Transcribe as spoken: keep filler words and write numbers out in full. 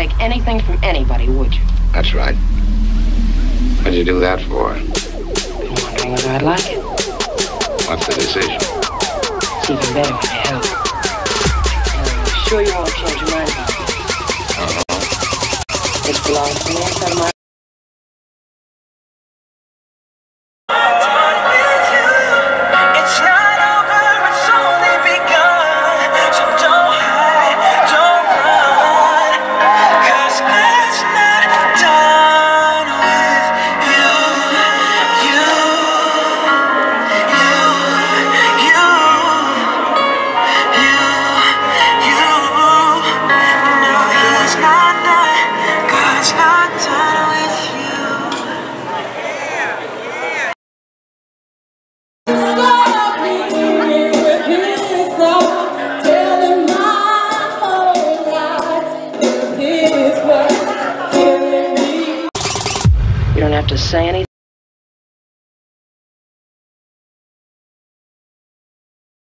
take anything from anybody, would you? That's right. What'd you do that for? I'm wondering whether I'd like it. What's the decision? It's even better when you help. I'm sure you won't change your mind about it. Uh-huh. This belongs to me inside my... You don't have to say anything.